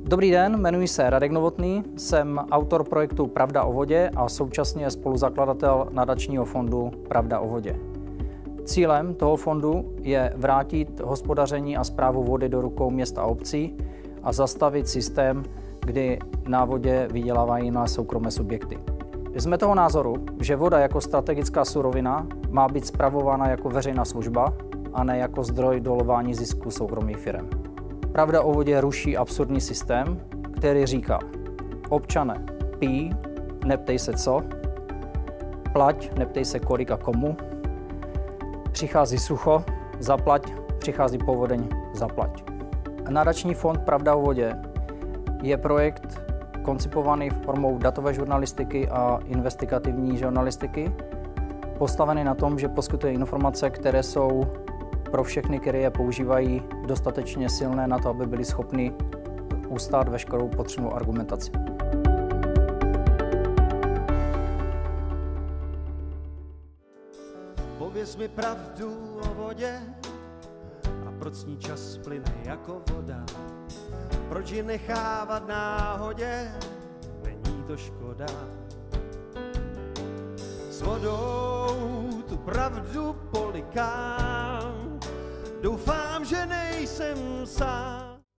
Dobrý den, jmenuji se Radek Novotný, jsem autor projektu Pravda o vodě a současně spoluzakladatel nadačního fondu Pravda o vodě. Cílem toho fondu je vrátit hospodaření a správu vody do rukou měst a obcí a zastavit systém, kdy na vodě vydělávají na soukromé subjekty. Jsme toho názoru, že voda jako strategická surovina má být spravována jako veřejná služba a ne jako zdroj dolování zisku soukromých firem. Pravda o vodě ruší absurdní systém, který říká: občane, pij, neptej se co, plať, neptej se kolik a komu, přichází sucho, zaplať, přichází povodeň, zaplať. Nadační fond Pravda o vodě je projekt koncipovaný formou datové žurnalistiky a investigativní žurnalistiky, postavený na tom, že poskytuje informace, které jsou pro všechny, které je používají, dostatečně silné na to, aby byli schopni ustát veškerou potřebnou argumentaci. Pověz mi pravdu o vodě a proč s ní čas plyne jako voda. Proč ji nechávat náhodě, není to škoda. S vodou tu pravdu polikám, doufám, že nejsem sám.